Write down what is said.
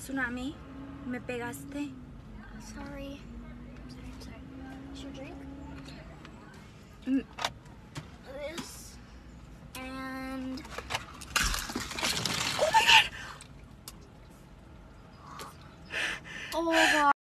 Txunamy, me pegaste. Sorry. I'm sorry. Is your drink?